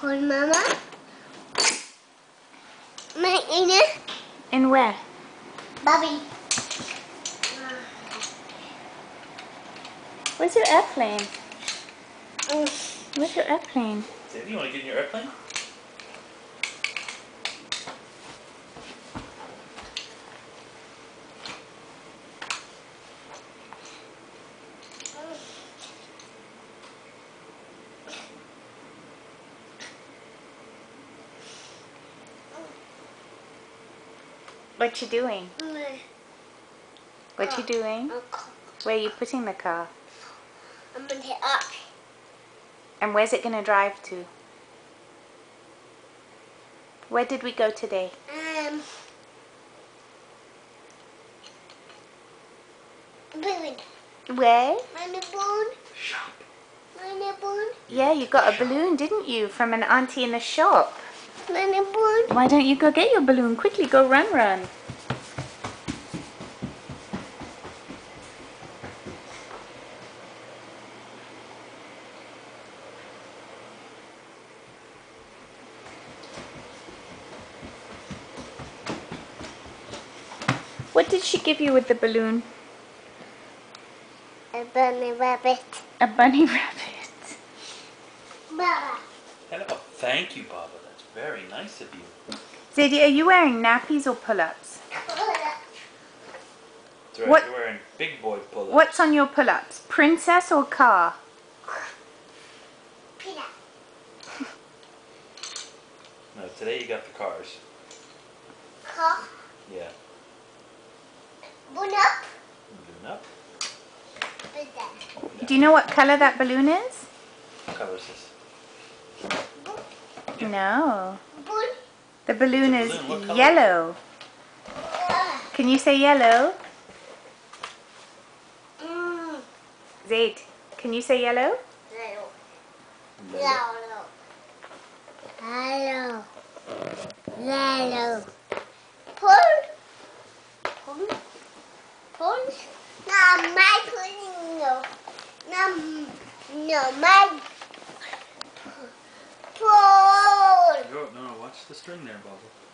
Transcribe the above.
Call Mama. My inner. In where? Bobby. Where's your airplane? Where's your airplane? Sadie, you want to get in your airplane? What you doing? What you doing? Where are you putting the car? I'm gonna hit up. And where's it gonna drive to? Where did we go today? Balloon. Where? My balloon. Shop. My balloon. Yeah, you got a balloon, didn't you? From an auntie in the shop. My balloon. Why don't you go get your balloon? Quickly, go run. What did she give you with the balloon? A bunny rabbit. A bunny rabbit. Baba. Hello. Oh, thank you, Baba. That's very nice of you. Zadie, are you wearing nappies or pull-ups? That's right. What- You're wearing big boy pull-ups. What's on your pull-ups? Princess or car? Peanut. No, today you got the cars. Car. Yeah. Balloon up. Balloon up. Balloon. Do you know what color that balloon is? What color is this? No. Balloon. The balloon It's a is balloon. What color? yellow. Can you say yellow? Zaid, can you say yellow? Hello. Yellow. Hello. Hello. Pull. Pull. Pull. No, my pulling. No. No, my. Pull. No, watch the string there, Baba.